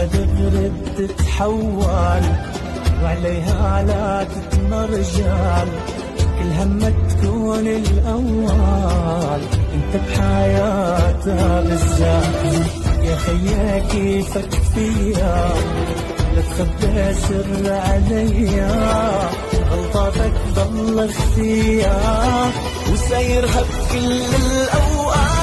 دغري بتتحول وعليها لا تتمرجل، كل همك تكون الأول انت بحياتها بالذات. يا خيا كيفك فيا لا تخبي سر عليا، غلطاتك ضل فيا وسايرها بكل الأوقات.